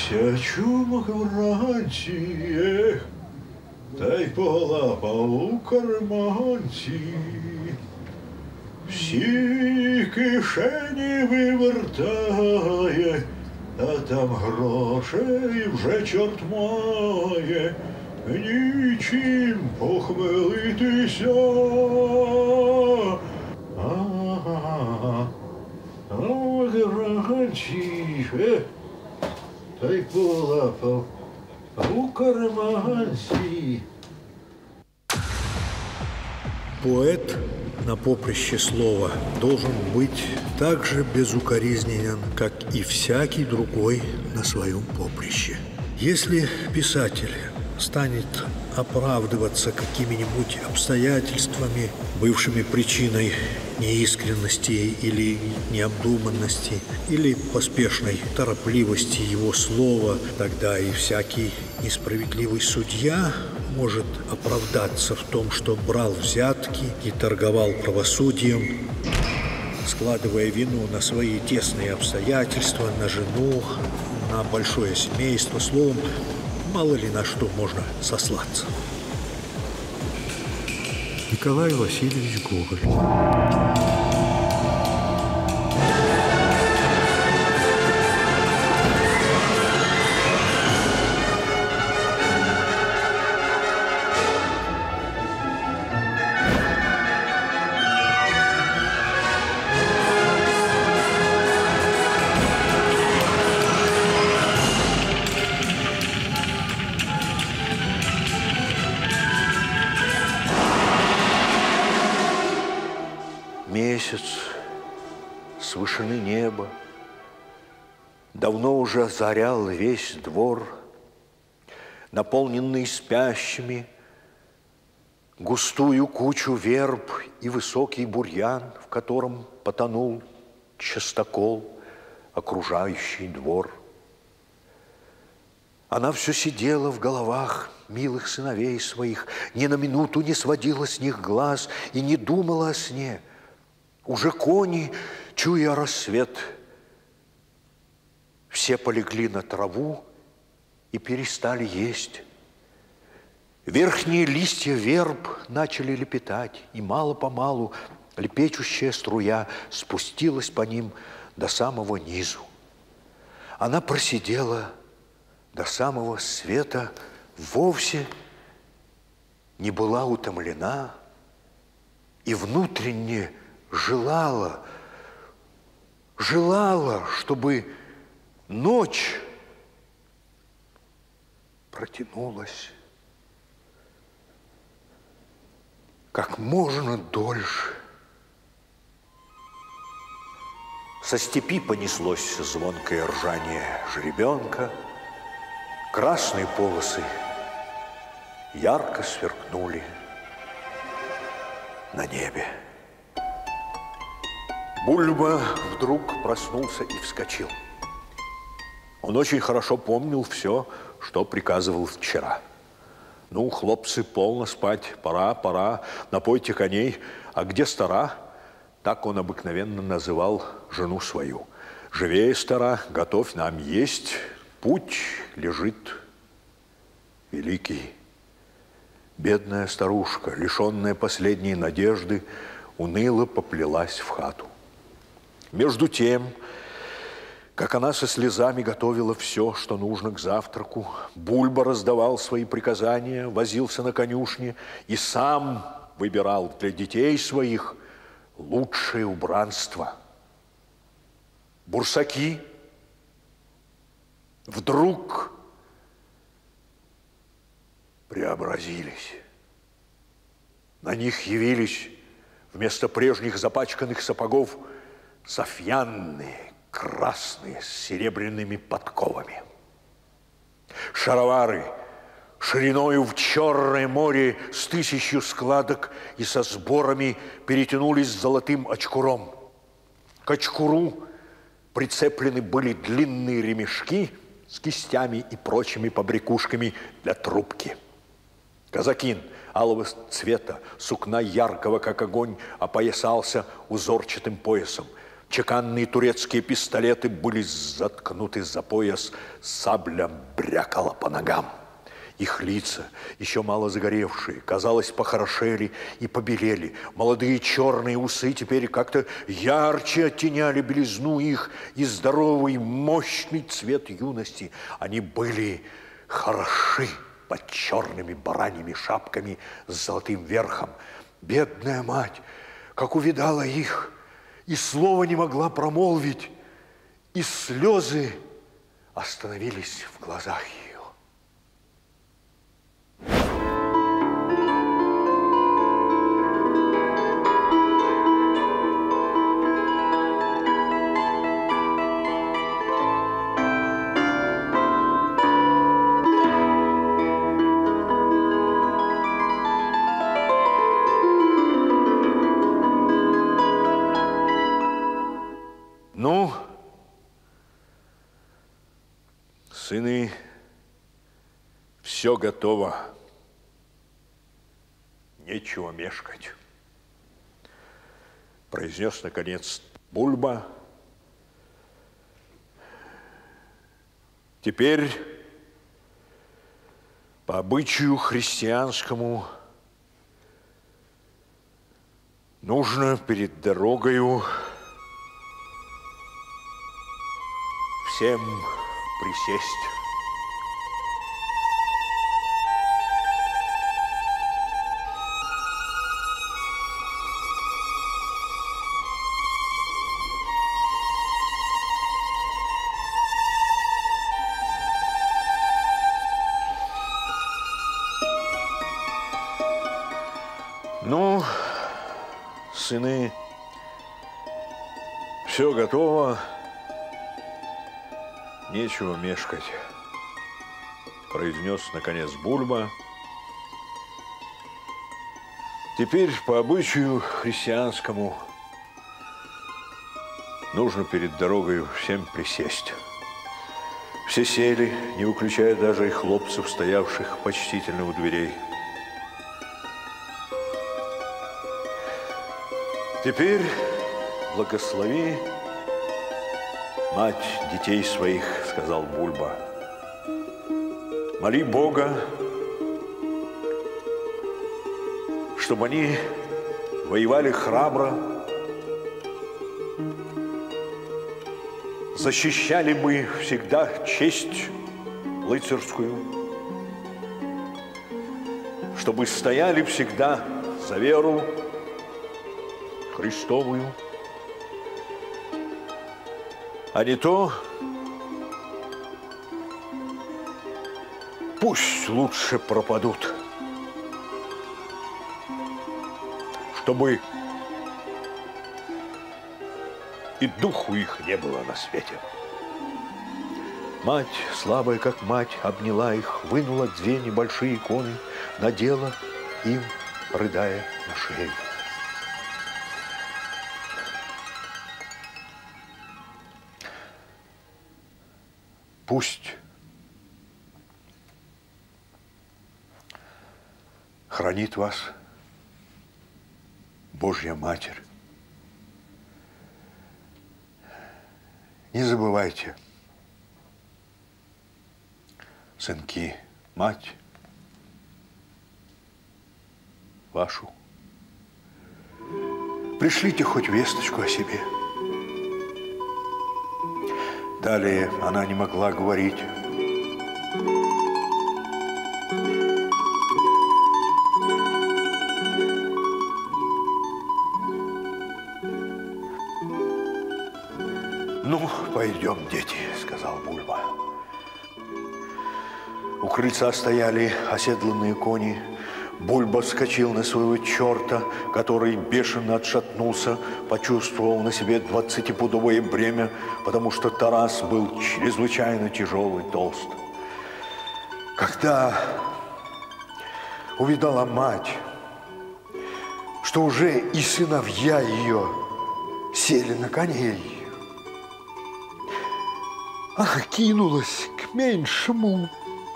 Вся чумок вранці, та й полапав у карманці. Всі кишені вивертає, а там грошей вже чорт має, нічим похмелитися. Вранці, та й полапав у карманці. Поэт на поприще слова должен быть так же безукоризненен, как и всякий другой на своем поприще. Если писатель станет оправдываться какими-нибудь обстоятельствами, бывшими причиной неискренности или необдуманности, или поспешной торопливости его слова, тогда и всякий несправедливый судья может оправдаться в том, что брал взятки и торговал правосудием, складывая вину на свои тесные обстоятельства, на жену, на большое семейство, словом, мало ли на что можно сослаться. Николай Васильевич Гоголь. Месяц с вышины неба давно уже озарял весь двор, наполненный спящими, густую кучу верб и высокий бурьян, в котором потонул частокол, окружающий двор. Она все сидела в головах милых сыновей своих, ни на минуту не сводила с них глаз и не думала о сне. Уже кони, чуя рассвет, все полегли на траву и перестали есть. Верхние листья верб начали лепетать, и мало-помалу лепечущая струя спустилась по ним до самого низу. Она просидела до самого света, вовсе не была утомлена и внутренне желала, чтобы ночь протянулась как можно дольше. Со степи понеслось звонкое ржание жеребенка, красные полосы ярко сверкнули на небе. Бульба вдруг проснулся и вскочил. Он очень хорошо помнил все, что приказывал вчера. Ну, хлопцы, полно спать, пора, напойте коней. А где стара? Так он обыкновенно называл жену свою. Живее, стара, готовь нам есть, путь лежит великий. Бедная старушка, лишенная последней надежды, уныло поплелась в хату. Между тем, как она со слезами готовила все, что нужно к завтраку, Бульба раздавал свои приказания, возился на конюшне и сам выбирал для детей своих лучшее убранство. Бурсаки вдруг преобразились. На них явились вместо прежних запачканных сапогов софьянные, красные, с серебряными подковами. Шаровары шириною в Черное море с 1000 складок и со сборами перетянулись золотым очкуром. К очкуру прицеплены были длинные ремешки с кистями и прочими побрякушками для трубки. Казакин алого цвета, сукна яркого, как огонь, опоясался узорчатым поясом. Чеканные турецкие пистолеты были заткнуты за пояс, сабля брякала по ногам. Их лица, еще мало загоревшие, казалось, похорошели и побелели. Молодые черные усы теперь как-то ярче оттеняли белизну их и здоровый, мощный цвет юности. Они были хороши под черными бараньими шапками с золотым верхом. Бедная мать, как увидала их, и слова не могла промолвить, и слезы остановились в глазах ее. Ну, сыны, все готово. Нечего мешкать. Произнес, наконец, Бульба. Теперь, по обычаю христианскому, нужно перед дорогою всем присесть. Ну, сыны, все готово. Нечего мешкать, произнес, наконец, Бульба. Теперь, по обычаю христианскому, нужно перед дорогой всем присесть. Все сели, не выключая даже и хлопцев, стоявших почтительно у дверей. Теперь благослови мать детей своих, сказал Бульба. Моли Бога, чтобы они воевали храбро, защищали бы всегда честь рыцарскую, чтобы стояли всегда за веру Христовую, а не то пусть лучше пропадут, чтобы и духу их не было на свете. Мать, слабая как мать, обняла их, вынула две небольшие иконы, надела им, рыдая, на шею. Пусть хранит вас Божья Матерь. Не забывайте, сынки, мать вашу. Пришлите хоть весточку о себе. Далее она не могла говорить. Ну, пойдем, дети, сказал Бульба. У крыльца стояли оседланные кони. Бульба вскочил на своего черта, который бешено отшатнулся, почувствовал на себе 20-пудовое бремя, потому что Тарас был чрезвычайно тяжелый, толст. Когда увидала мать, что уже и сыновья ее сели на коней, она кинулась к меньшему,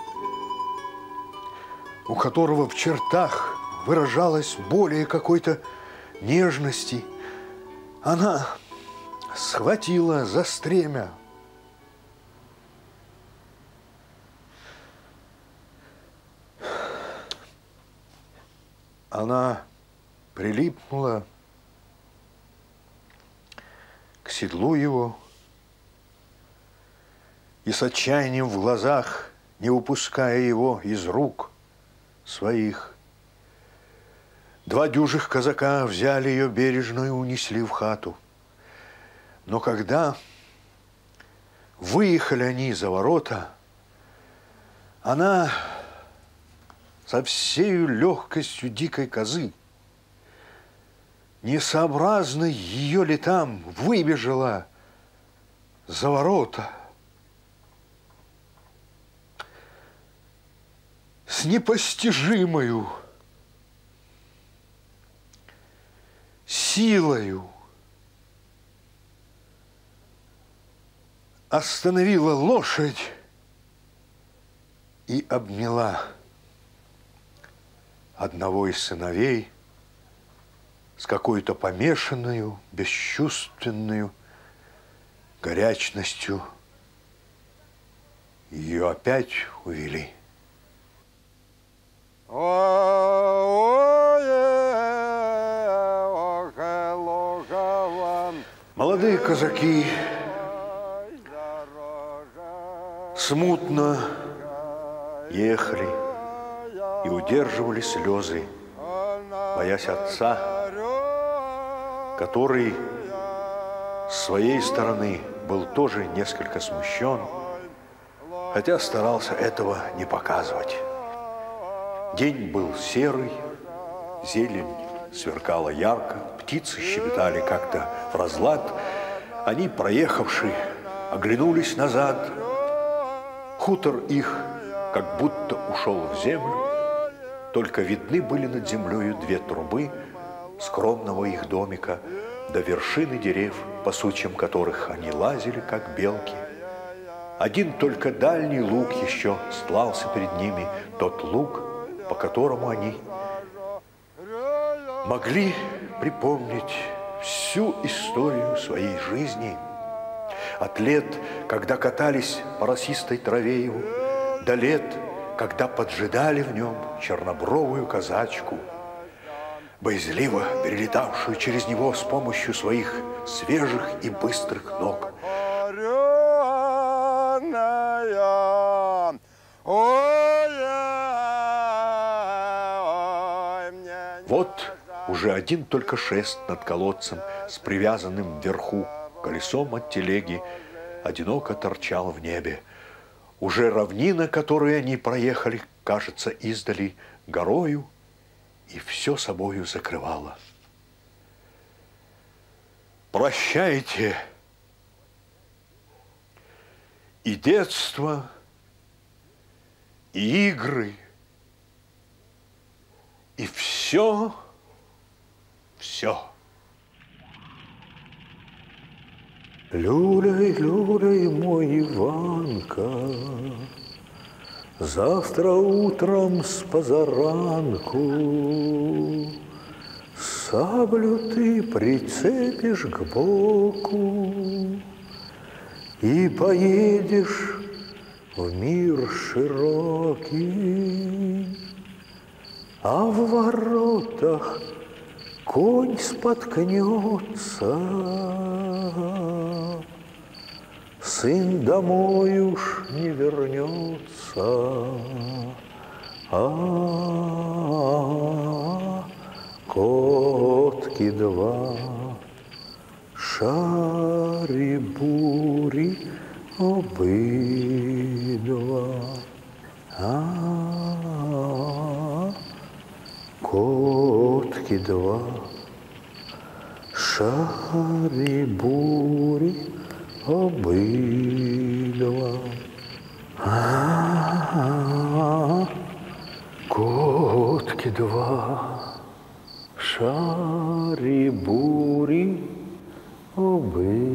у которого в чертах выражалось более какой-то нежности. Она схватила за стремя. Она прилипнула к седлу его и с отчаянием в глазах, не упуская его из рук своих, два дюжих казака взяли ее бережно и унесли в хату. Но когда выехали они за ворота, она со всею легкостью дикой козы, несообразно ее летам, выбежала за ворота с непостижимою силою, остановила лошадь и обняла одного из сыновей с какой-то помешанную, бесчувственную горячностью. Ее опять увели. Молодые казаки смутно ехали и удерживали слезы, боясь отца, который с своей стороны был тоже несколько смущен, хотя старался этого не показывать. День был серый, зелень сверкала ярко, птицы щебетали как-то в разлад. Они, проехавши, оглянулись назад. Хутор их как будто ушел в землю, только видны были над землею две трубы скромного их домика до вершины дерев, по сучьям которых они лазили, как белки. Один только дальний луг еще стлался перед ними, тот луг, по которому они могли припомнить всю историю своей жизни. От лет, когда катались по росистой траве его, до лет, когда поджидали в нем чернобровую казачку, боязливо перелетавшую через него с помощью своих свежих и быстрых ног. Вот уже один только шест над колодцем с привязанным вверху колесом от телеги одиноко торчал в небе. Уже равнина, которую они проехали, кажется, издали горою, и все собою закрывала. Прощайте и детство, и игры, и все. Люляй, люляй, мой Иванка, завтра утром с позаранку саблю ты прицепишь к боку и поедешь в мир широкий, а в воротах конь споткнется, сын домой уж не вернется. Котки два, шари-бури обидва. Котки два, шари-бури обидва. Котки два, шари-бури обидва.